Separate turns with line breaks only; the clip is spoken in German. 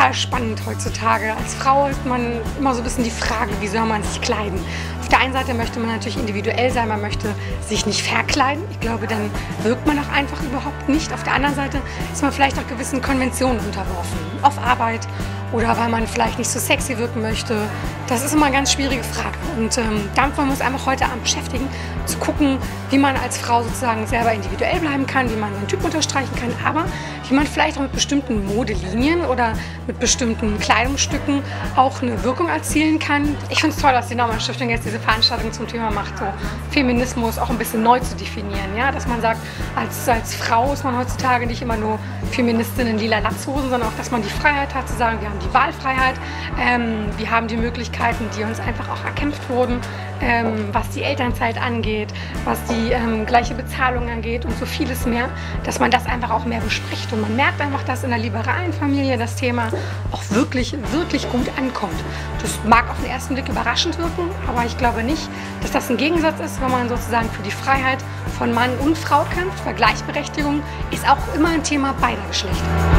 total spannend heutzutage. Als Frau ist man immer so ein bisschen die Frage, wie soll man sich kleiden? Auf der einen Seite möchte man natürlich individuell sein, man möchte sich nicht verkleiden. Ich glaube, dann wirkt man auch einfach überhaupt nicht. Auf der anderen Seite ist man vielleicht auch gewissen Konventionen unterworfen. Auf Arbeit oder weil man vielleicht nicht so sexy wirken möchte. Das ist immer eine ganz schwierige Frage. Und damit wollen wir uns einfach heute Abend beschäftigen, zu gucken, wie man als Frau sozusagen selber individuell bleiben kann, wie man seinen Typ unterstreichen kann, aber wie man vielleicht auch mit bestimmten Modelinien oder mit bestimmten Kleidungsstücken auch eine Wirkung erzielen kann. Ich finde es toll, dass die Naumann Stiftung jetzt diese Veranstaltung zum Thema macht, so Feminismus auch ein bisschen neu zu definieren. Ja? Dass man sagt, als Frau ist man heutzutage nicht immer nur Feministin in lila Latzhosen, sondern auch, dass man die Freiheit hat zu sagen, wir haben die Wahlfreiheit, wir haben die Möglichkeiten, die uns einfach auch erkämpft wurden, was die Elternzeit angeht, was die gleiche Bezahlung angeht und so vieles mehr, dass man das einfach auch mehr bespricht. Und man merkt einfach, dass in der liberalen Familie das Thema auch wirklich, wirklich gut ankommt. Das mag auf den ersten Blick überraschend wirken, aber ich glaube nicht, dass das ein Gegensatz ist, wenn man sozusagen für die Freiheit von Mann und Frau kämpft, weil Gleichberechtigung ist auch immer ein Thema beider Geschlechter.